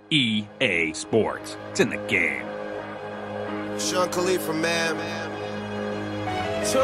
EA Sports. It's in the game. Sean Khalifa, man. 2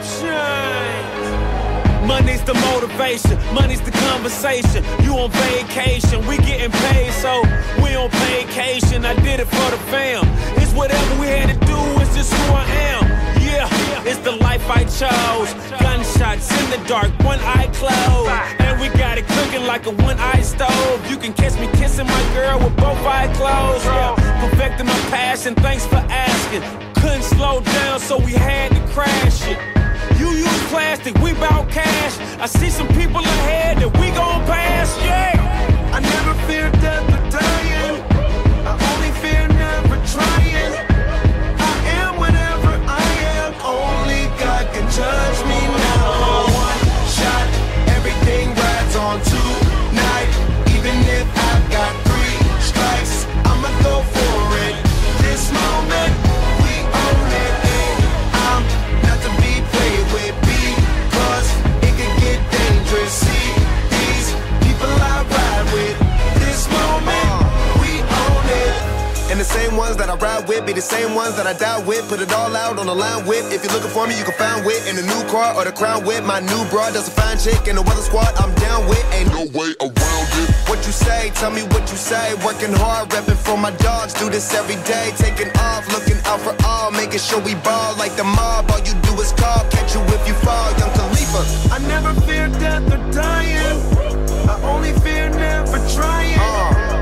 Chainz. Money's the motivation, money's the conversation. You on vacation, we getting paid, so we on vacation. I did it for the fam. It's whatever we had to do, it's just who I am. Yeah, it's the life I chose. Gunshots in the dark, one eye closed. And we got it cooking like a one-eye stove. You can catch me kissing my girl with both eyes closed. Yeah, perfecting my passion, thanks for asking. Couldn't slow down, so we had to crash it. You use plastic, we bout cash. I see some people ahead that we gon' pass, yeah. I never fear death or dying. I only fear never trying. I am whatever I am. Only God can judge me now. One shot, everything rides on tonight. Even if I've got 3 strikes, I'ma go for it. This moment, we own it. And I'm not to be played with because it can get dangerous. See these people I ride with. This moment, we own it. And the same ones that I ride with be the same ones that I die with. Put it all out on the line with. If you're looking for me, you can find wit in the new car or the crown with. My new broad does a fine chick in the weather squad. I'm down with, ain't no way around it. What you say? Tell me what you say. Working hard, repping for my dogs. Do this every day. Taking off, looking out for all. Making sure we ball like the mob. All you do is call. Catch you if you fall. Young Khalifa. I never fear death or dying. I only fear never trying.